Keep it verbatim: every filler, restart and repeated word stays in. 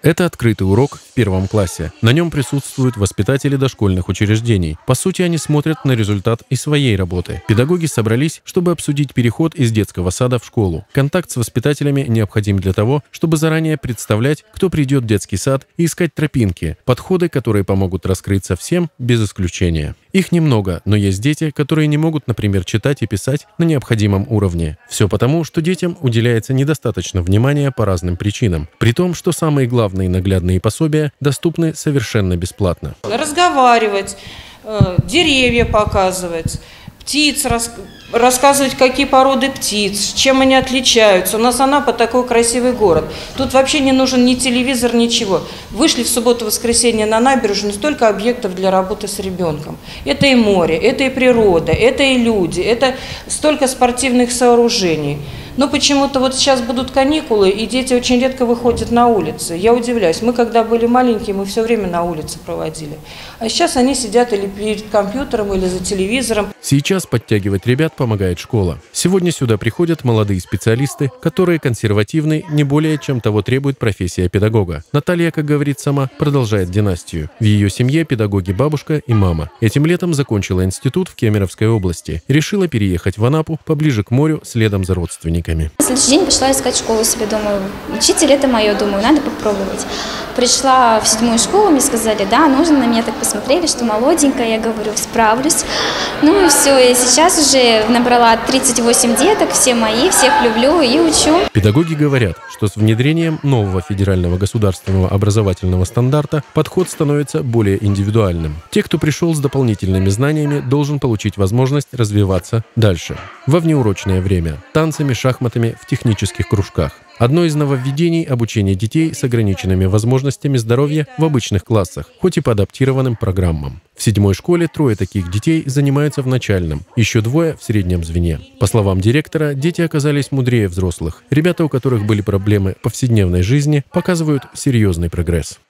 Это открытый урок в первом классе. На нем присутствуют воспитатели дошкольных учреждений. По сути, они смотрят на результат и своей работы. Педагоги собрались, чтобы обсудить переход из детского сада в школу. Контакт с воспитателями необходим для того, чтобы заранее представлять, кто придет в детский сад, и искать тропинки, подходы, которые помогут раскрыться всем без исключения. Их немного, но есть дети, которые не могут, например, читать и писать на необходимом уровне. Все потому, что детям уделяется недостаточно внимания по разным причинам. При том, что самые главные наглядные пособия доступны совершенно бесплатно. Разговаривать, деревья показывать, птиц рассказывать. Рассказывать, какие породы птиц, чем они отличаются. У нас Анапа такой красивый город. Тут вообще не нужен ни телевизор, ничего. Вышли в субботу-воскресенье на набережную, столько объектов для работы с ребенком. Это и море, это и природа, это и люди, это столько спортивных сооружений. Но почему-то вот сейчас будут каникулы, и дети очень редко выходят на улицы. Я удивляюсь. Мы, когда были маленькие, мы все время на улице проводили. А сейчас они сидят или перед компьютером, или за телевизором. Сейчас подтягивать ребят помогает школа. Сегодня сюда приходят молодые специалисты, которые консервативны не более, чем того требует профессия педагога. Наталья, как говорит сама, продолжает династию. В ее семье педагоги бабушка и мама. Этим летом закончила институт в Кемеровской области. Решила переехать в Анапу, поближе к морю, следом за родственниками. На следующий день пошла искать школу себе, думаю, учитель это мое, думаю, надо попробовать. Пришла в седьмую школу, мне сказали, да, нужно, на меня так посмотрели, что молоденькая, я говорю, справлюсь. Ну и все, и сейчас уже набрала тридцать восемь деток, все мои, всех люблю и учу. Педагоги говорят, что с внедрением нового федерального государственного образовательного стандарта подход становится более индивидуальным. Те, кто пришел с дополнительными знаниями, должен получить возможность развиваться дальше. Во внеурочное время, танцами, шахматами, в технических кружках. Одно из нововведений – обучение детей с ограниченными возможностями здоровья в обычных классах, хоть и по адаптированным программам. В седьмой школе трое таких детей занимаются в начальном, еще двое в среднем звене. По словам директора, дети оказались мудрее взрослых. Ребята, у которых были проблемы в повседневной жизни, показывают серьезный прогресс.